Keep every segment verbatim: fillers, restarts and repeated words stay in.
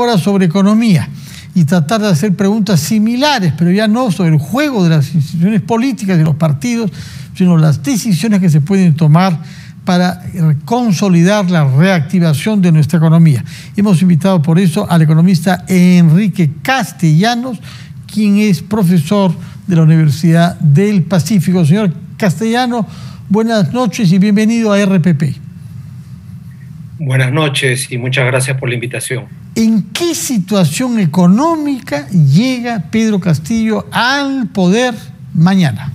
ahora sobre economía y tratar de hacer preguntas similares, pero ya no sobre el juego de las instituciones políticas y de los partidos, sino las decisiones que se pueden tomar para consolidar la reactivación de nuestra economía. Hemos invitado por eso al economista Enrique Castellanos, quien es profesor de la Universidad del Pacífico. Señor Castellanos, buenas noches y bienvenido a R P P. Buenas noches y muchas gracias por la invitación. ¿En qué situación económica llega Pedro Castillo al poder mañana?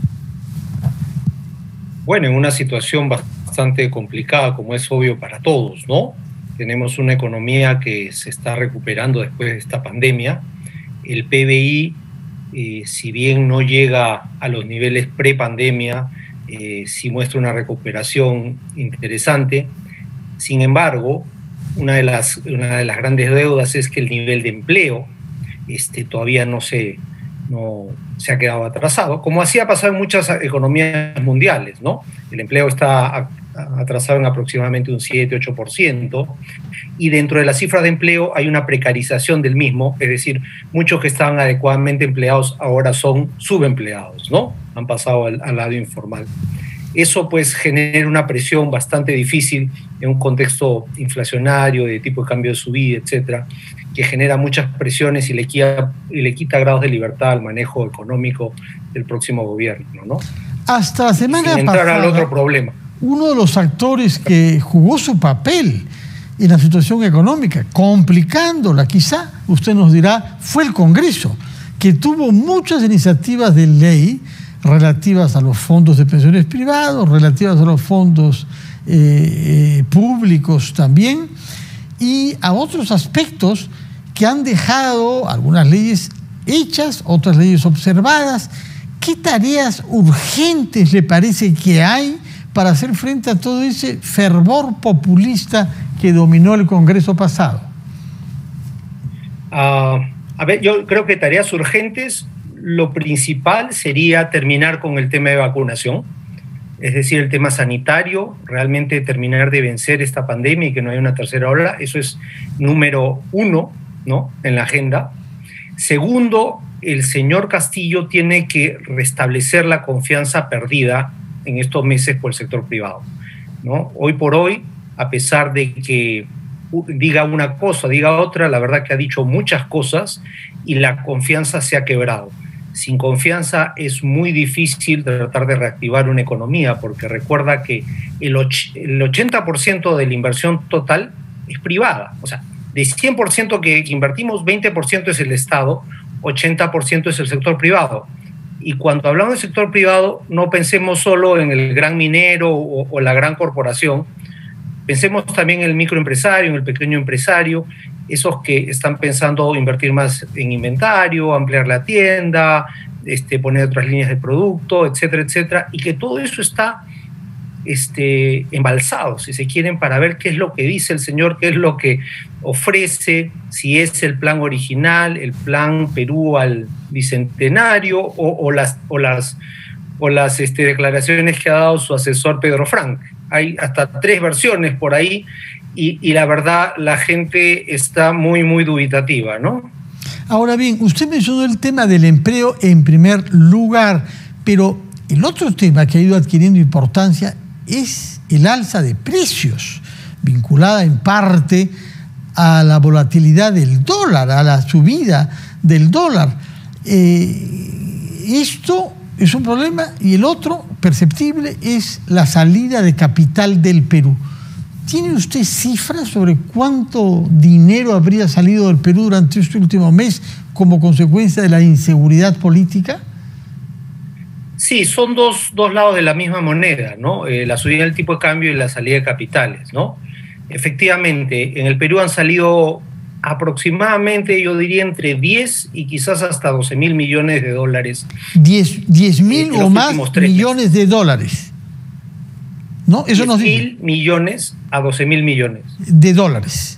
Bueno, en una situación bastante complicada, como es obvio para todos, ¿no? Tenemos una economía que se está recuperando después de esta pandemia. El P B I, eh, si bien no llega a los niveles pre-pandemia, eh, sí muestra una recuperación interesante. Sin embargo, una de las, una de las grandes deudas es que el nivel de empleo este, todavía no se, no, se ha quedado atrasado, como así ha pasado en muchas economías mundiales, ¿no? El empleo está atrasado en aproximadamente un siete a ocho por ciento, y dentro de las cifras de empleo hay una precarización del mismo, es decir, muchos que estaban adecuadamente empleados ahora son subempleados, ¿no? Han pasado al, al lado informal. Eso pues genera una presión bastante difícil en un contexto inflacionario, de tipo de cambio de subida, etcétera, que genera muchas presiones y le, quita, y le quita grados de libertad al manejo económico del próximo gobierno, ¿no? Hasta la semana Sin entrar pasada, al otro problema. Uno de los actores que jugó su papel en la situación económica, complicándola quizá, usted nos dirá, fue el Congreso, que tuvo muchas iniciativas de ley relativas a los fondos de pensiones privados, relativas a los fondos eh, eh, públicos también, y a otros aspectos que han dejado algunas leyes hechas, otras leyes observadas. ¿Qué tareas urgentes le parece que hay para hacer frente a todo ese fervor populista que dominó el Congreso pasado? Uh, a ver, yo creo que tareas urgentes, lo principal sería terminar con el tema de vacunación, es decir, el tema sanitario, realmente terminar de vencer esta pandemia y que no haya una tercera ola. Eso es número uno, ¿no?, en la agenda. Segundo, el señor Castillo tiene que restablecer la confianza perdida en estos meses por el sector privado, ¿no? Hoy por hoy, a pesar de que diga una cosa, diga otra, la verdad que ha dicho muchas cosas y la confianza se ha quebrado. Sin confianza es muy difícil tratar de reactivar una economía, porque recuerda que el, och el ochenta por ciento de la inversión total es privada. O sea, de cien por ciento que invertimos, veinte por ciento es el Estado, ochenta por ciento es el sector privado. Y cuando hablamos del sector privado, no pensemos solo en el gran minero o, o la gran corporación, pensemos también en el microempresario, en el pequeño empresario, esos que están pensando invertir más en inventario, ampliar la tienda, este, poner otras líneas de producto, etcétera, etcétera, y que todo eso está este, embalsado, si se quieren, para ver qué es lo que dice el señor, qué es lo que ofrece, si es el plan original, el plan Perú al bicentenario o, o las, o las, o las este, declaraciones que ha dado su asesor Pedro Frank. Hay hasta tres versiones por ahí y, y la verdad la gente está muy, muy dubitativa, ¿no? Ahora bien, usted mencionó el tema del empleo en primer lugar, pero el otro tema que ha ido adquiriendo importancia es el alza de precios, vinculada en parte a la volatilidad del dólar, a la subida del dólar. Eh, esto es un problema, y el otro perceptible es la salida de capital del Perú. ¿Tiene usted cifras sobre cuánto dinero habría salido del Perú durante este último mes como consecuencia de la inseguridad política? Sí, son dos, dos lados de la misma moneda, ¿no? Eh, la subida del tipo de cambio y la salida de capitales, ¿no? Efectivamente, en el Perú han salido aproximadamente, yo diría, entre diez y quizás hasta doce mil millones de dólares. diez mil o más millones de dólares. ¿No? Eso nos dice. diez mil millones a doce mil millones. De dólares.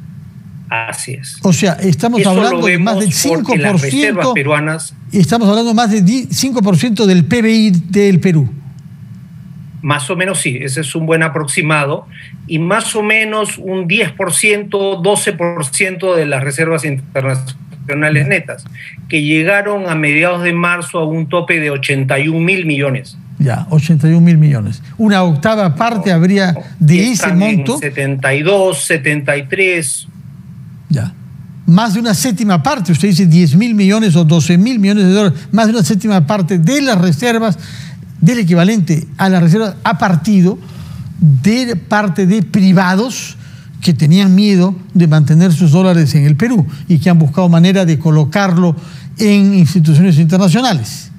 Así es. O sea, estamos Eso hablando de más del cinco por ciento. Las reservas peruanas. Estamos hablando de más del cinco por ciento del P B I del Perú. Más o menos sí, ese es un buen aproximado, y más o menos un diez por ciento, doce por ciento de las reservas internacionales netas, que llegaron a mediados de marzo a un tope de ochenta y un mil millones. Ya, ochenta y un mil millones. Una octava parte habría de ese monto. setenta y dos, setenta y tres. Ya. Más de una séptima parte, usted dice diez mil millones o doce mil millones de dólares, más de una séptima parte de las reservas, del equivalente a las reservas, ha partido de parte de privados que tenían miedo de mantener sus dólares en el Perú y que han buscado manera de colocarlo en instituciones internacionales.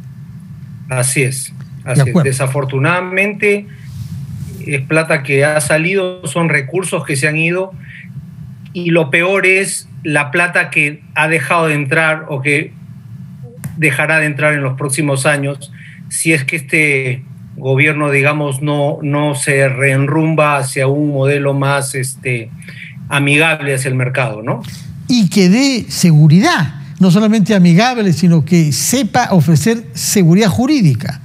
Así es. Así es. Desafortunadamente es plata que ha salido, son recursos que se han ido, y lo peor es la plata que ha dejado de entrar o que dejará de entrar en los próximos años, si es que este gobierno, digamos, no, no se reenrumba hacia un modelo más este, amigable hacia el mercado, ¿no? Y que dé seguridad, no solamente amigable, sino que sepa ofrecer seguridad jurídica.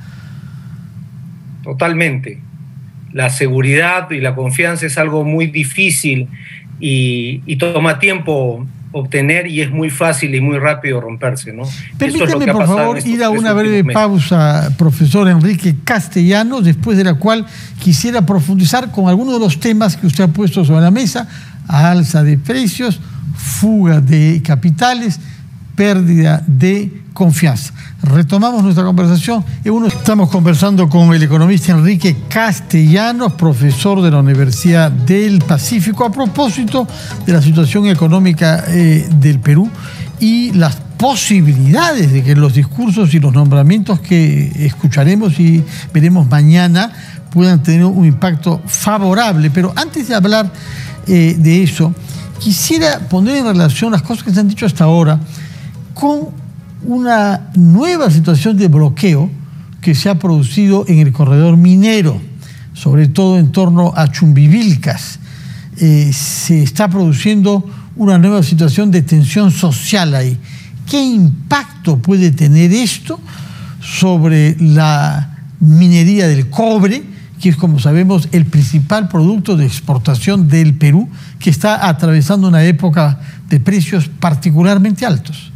Totalmente. La seguridad y la confianza es algo muy difícil y, y toma tiempo obtener, y es muy fácil y muy rápido romperse, ¿no? Permítame, por favor, ir a una breve pausa, profesor Enrique Castellanos, después de la cual quisiera profundizar con algunos de los temas que usted ha puesto sobre la mesa: alza de precios, fuga de capitales, pérdida de confianza. Retomamos nuestra conversación. Estamos conversando con el economista Enrique Castellanos, profesor de la Universidad del Pacífico, a propósito de la situación económica eh, del Perú y las posibilidades de que los discursos y los nombramientos que escucharemos y veremos mañana puedan tener un impacto favorable. Pero antes de hablar eh, de eso, quisiera poner en relación las cosas que se han dicho hasta ahora con una nueva situación de bloqueo que se ha producido en el corredor minero, sobre todo en torno a Chumbivilcas. Eh, se está produciendo una nueva situación de tensión social ahí. ¿Qué impacto puede tener esto sobre la minería del cobre, que es, como sabemos, el principal producto de exportación del Perú, que está atravesando una época de precios particularmente altos?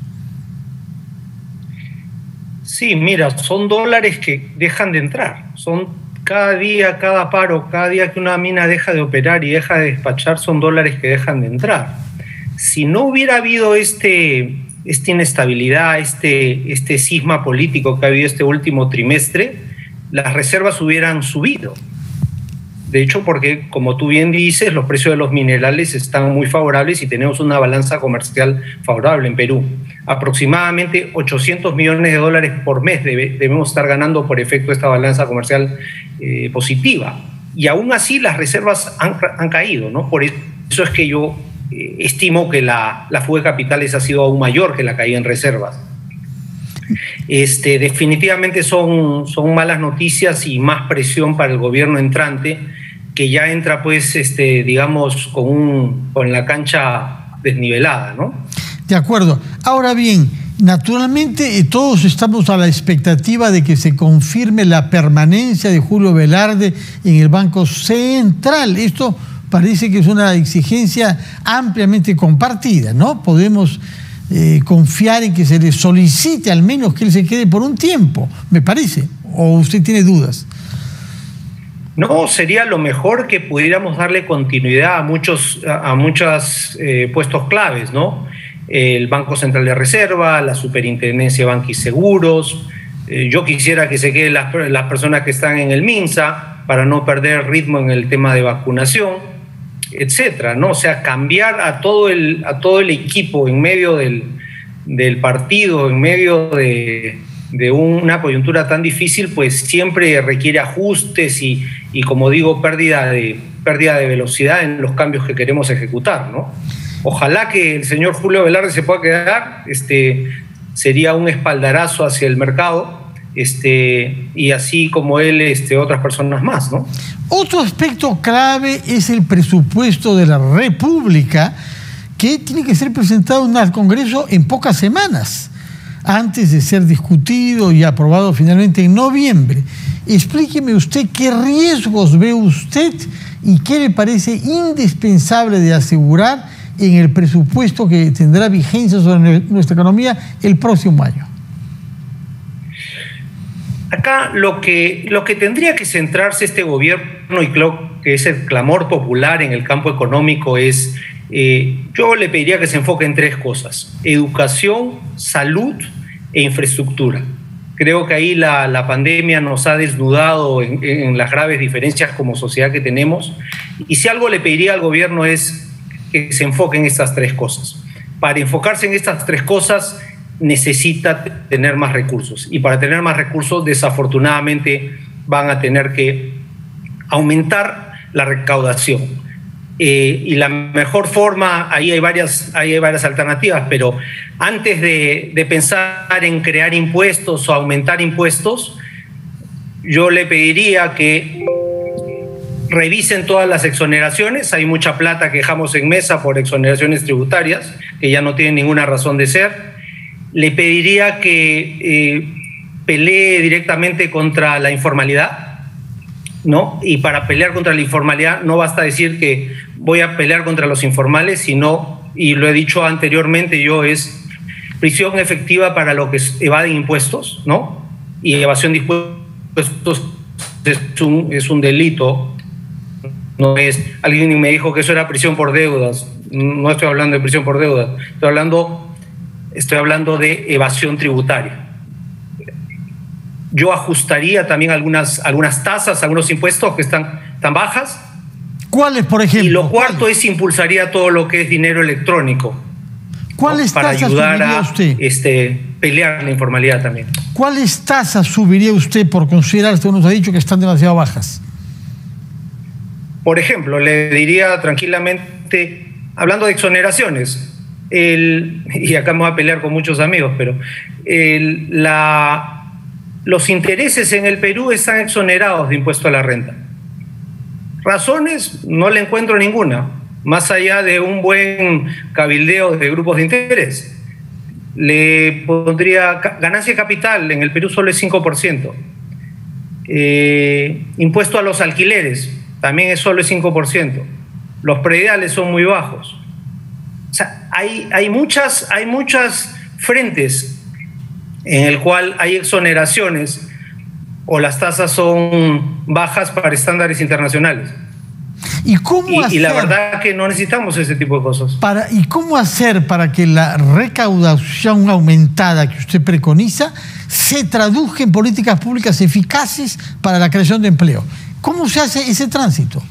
Sí, mira, son dólares que dejan de entrar. Son cada día, cada paro, cada día que una mina deja de operar y deja de despachar, son dólares que dejan de entrar. Si no hubiera habido este, esta inestabilidad, este, este cisma político que ha habido este último trimestre, las reservas hubieran subido. De hecho, porque, como tú bien dices, los precios de los minerales están muy favorables y tenemos una balanza comercial favorable en Perú. Aproximadamente ochocientos millones de dólares por mes debe, debemos estar ganando por efecto de esta balanza comercial eh, positiva. Y aún así las reservas han, han caído, ¿no? Por eso es que yo eh, estimo que la, la fuga de capitales ha sido aún mayor que la caída en reservas. Este, definitivamente son, son malas noticias y más presión para el gobierno entrante, que ya entra, pues, este, digamos, con, un, con la cancha desnivelada, ¿no? De acuerdo. Ahora bien, naturalmente todos estamos a la expectativa de que se confirme la permanencia de Julio Velarde en el Banco Central. Esto parece que es una exigencia ampliamente compartida, ¿no? Podemos eh, confiar en que se le solicite al menos que él se quede por un tiempo, me parece. ¿O usted tiene dudas? No, sería lo mejor que pudiéramos darle continuidad a muchos, a muchos eh, puestos claves, ¿no? El Banco Central de Reserva, la Superintendencia de Banca y Seguros. Eh, yo quisiera que se queden las, las personas que están en el MINSA para no perder ritmo en el tema de vacunación, etcétera, ¿no? O sea, cambiar a todo el, a todo el equipo en medio del, del partido, en medio de, de una coyuntura tan difícil, pues siempre requiere ajustes y, y como digo, pérdida de, pérdida de velocidad en los cambios que queremos ejecutar, ¿no? Ojalá que el señor Julio Velarde se pueda quedar, este, sería un espaldarazo hacia el mercado, este, y así como él, este, otras personas más, ¿no? Otro aspecto clave es el presupuesto de la República, que tiene que ser presentado al Congreso en pocas semanas. antes de ser discutido y aprobado finalmente en noviembre. Explíqueme usted qué riesgos ve usted y qué le parece indispensable de asegurar en el presupuesto que tendrá vigencia sobre nuestra economía el próximo año. Acá lo que, lo que tendría que centrarse este gobierno, y creo que es el clamor popular en el campo económico, es, eh, yo le pediría que se enfoque en tres cosas: educación, salud e infraestructura. Creo que ahí la, la pandemia nos ha desnudado en, en las graves diferencias como sociedad que tenemos, y si algo le pediría al gobierno es que se enfoque en estas tres cosas. Para enfocarse en estas tres cosas necesita tener más recursos, y para tener más recursos desafortunadamente van a tener que aumentar la recaudación. Eh, y la mejor forma, ahí hay varias, ahí hay varias alternativas, pero antes de, de pensar en crear impuestos o aumentar impuestos, yo le pediría que revisen todas las exoneraciones. Hay mucha plata que dejamos en mesa por exoneraciones tributarias que ya no tienen ninguna razón de ser. Le pediría que eh, pelee directamente contra la informalidad, ¿no? Y para pelear contra la informalidad no basta decir que voy a pelear contra los informales, sino, y lo he dicho anteriormente yo, es prisión efectiva para los que evaden impuestos, ¿no? Y evasión de impuestos es un, es un delito. No es, alguien me dijo que eso era prisión por deudas. No estoy hablando de prisión por deudas, estoy hablando... Estoy hablando de evasión tributaria. Yo ajustaría también algunas, algunas tasas, algunos impuestos que están tan bajas. ¿Cuáles, por ejemplo? Y lo cuarto es impulsaría todo lo que es dinero electrónico. ¿Cuáles ¿no? Para tasas ayudar subiría a usted? Este, pelear la informalidad también. ¿Cuáles tasas subiría usted por considerar, usted nos ha dicho que están demasiado bajas? Por ejemplo, le diría tranquilamente, hablando de exoneraciones, El, y acá me voy a pelear con muchos amigos, pero el, la, los intereses en el Perú están exonerados de impuesto a la renta. Razones no le encuentro ninguna, más allá de un buen cabildeo de grupos de interés. Le pondría ganancia de capital, en el Perú solo es cinco por ciento. Eh, impuesto a los alquileres, también es solo es cinco por ciento. Los prediales son muy bajos. O sea, hay, hay, muchas, hay muchas frentes en el cual hay exoneraciones o las tasas son bajas para estándares internacionales. ¿Y cómo y, hacer, y la verdad que no necesitamos ese tipo de cosas. Para, ¿Y cómo hacer para que la recaudación aumentada que usted preconiza se traduzca en políticas públicas eficaces para la creación de empleo? ¿Cómo se hace ese tránsito?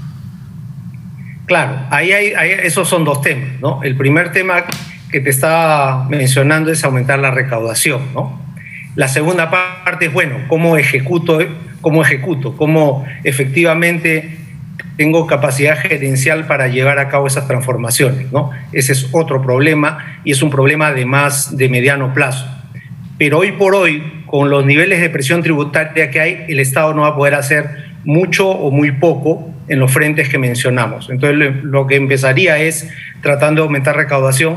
Claro, ahí hay, ahí, esos son dos temas, ¿no? El primer tema que te estaba mencionando es aumentar la recaudación, ¿no? La segunda parte es, bueno, ¿cómo ejecuto, cómo ejecuto? ¿Cómo efectivamente tengo capacidad gerencial para llevar a cabo esas transformaciones, ¿no? Ese es otro problema, y es un problema de más de mediano plazo. Pero hoy por hoy, con los niveles de presión tributaria que hay, el Estado no va a poder hacer mucho o muy poco en los frentes que mencionamos. Entonces, lo que empezaría es tratando de aumentar recaudación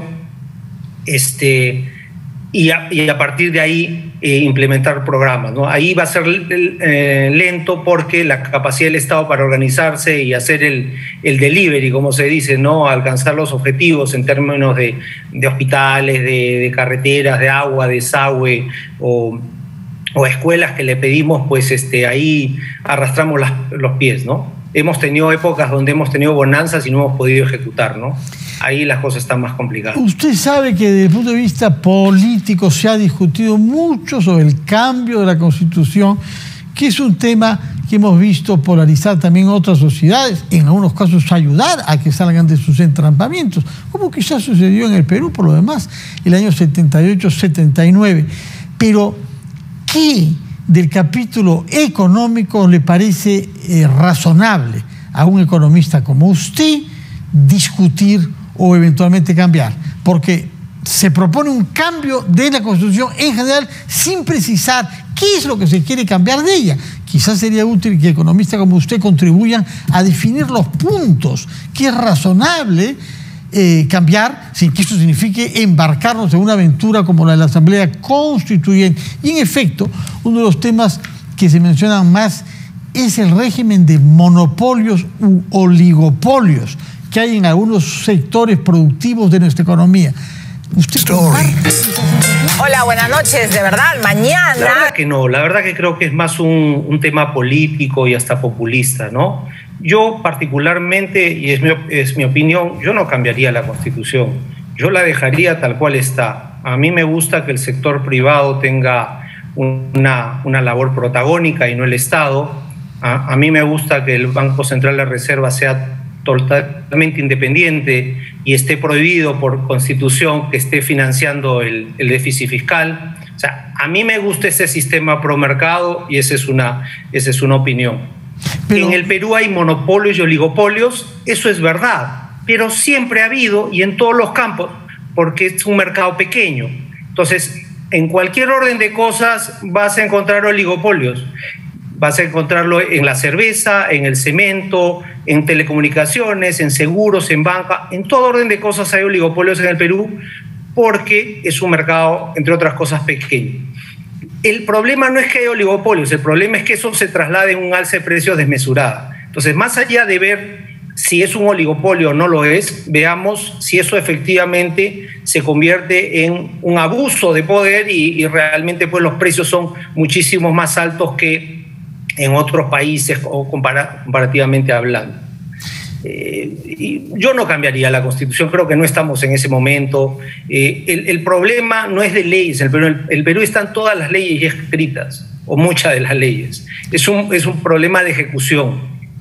este, y, a, y a partir de ahí eh, implementar programas, ¿no? Ahí va a ser eh, lento porque la capacidad del Estado para organizarse y hacer el, el delivery, como se dice, ¿no? Alcanzar los objetivos en términos de, de hospitales, de, de carreteras, de agua, de desagüe o, o escuelas que le pedimos, pues este, ahí arrastramos las, los pies, ¿no? Hemos tenido épocas donde hemos tenido bonanzas y no hemos podido ejecutar, ¿no? Ahí las cosas están más complicadas. Usted sabe que desde el punto de vista político se ha discutido mucho sobre el cambio de la Constitución, que es un tema que hemos visto polarizar también otras sociedades, en algunos casos ayudar a que salgan de sus entrampamientos, como quizás sucedió en el Perú, por lo demás, el año setenta y ocho setenta y nueve. Pero, ¿qué del capítulo económico le parece eh, razonable a un economista como usted discutir o eventualmente cambiar? Porque se propone un cambio de la Constitución en general sin precisar qué es lo que se quiere cambiar de ella. Quizás sería útil que economistas como usted contribuyan a definir los puntos que es razonable eh, cambiar sin que eso signifique embarcarnos en una aventura como la de la Asamblea Constituyente. Y en efecto, uno de los temas que se mencionan más es el régimen de monopolios u oligopolios que hay en algunos sectores productivos de nuestra economía. ¿Usted Hola, buenas noches, de verdad, mañana... La verdad que no, la verdad que creo que es más un, un tema político y hasta populista, ¿no? Yo particularmente, y es mi, es mi opinión, yo no cambiaría la Constitución, yo la dejaría tal cual está. A mí me gusta que el sector privado tenga una, una labor protagónica y no el Estado. A, a mí me gusta que el Banco Central de Reserva sea totalmente independiente y esté prohibido por Constitución que esté financiando el, el déficit fiscal. O sea, a mí me gusta ese sistema promercado y esa es una, esa es una opinión. Pero... En el Perú hay monopolios y oligopolios, eso es verdad, pero siempre ha habido y en todos los campos, porque es un mercado pequeño. Entonces, en cualquier orden de cosas vas a encontrar oligopolios. Vas a encontrarlo en la cerveza, en el cemento, en telecomunicaciones, en seguros, en banca. En todo orden de cosas hay oligopolios en el Perú porque es un mercado, entre otras cosas, pequeño. El problema no es que haya oligopolios, el problema es que eso se traslade en un alza de precios desmesurada. Entonces, más allá de ver si es un oligopolio o no lo es, veamos si eso efectivamente se convierte en un abuso de poder y, y realmente pues, los precios son muchísimo más altos que en otros países o compara, comparativamente hablando. Eh, y yo no cambiaría la Constitución, creo que no estamos en ese momento. Eh, el, el problema no es de leyes, en el Perú, el, el Perú están todas las leyes ya escritas, o muchas de las leyes. Es un, es un problema de ejecución.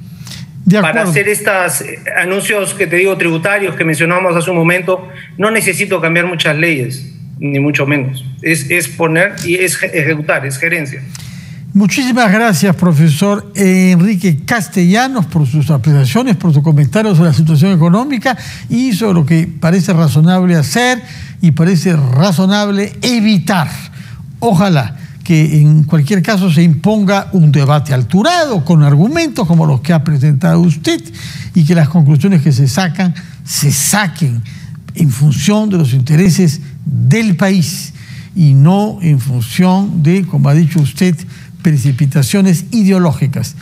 De Para hacer estos anuncios que te digo tributarios que mencionábamos hace un momento, no necesito cambiar muchas leyes, ni mucho menos. Es, es poner y es ejecutar, es gerencia. Muchísimas gracias, profesor Enrique Castellanos, por sus apreciaciones, por sus comentarios sobre la situación económica y sobre lo que parece razonable hacer y parece razonable evitar. Ojalá que en cualquier caso se imponga un debate alturado, con argumentos como los que ha presentado usted, y que las conclusiones que se sacan, se saquen en función de los intereses del país y no en función de, como ha dicho usted, precipitaciones ideológicas.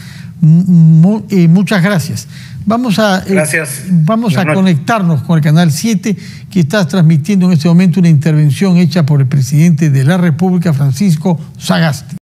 Mu eh, muchas gracias. Vamos a, eh, gracias. Vamos a conectarnos con el Canal siete, que está transmitiendo en este momento una intervención hecha por el presidente de la República, Francisco Sagasti.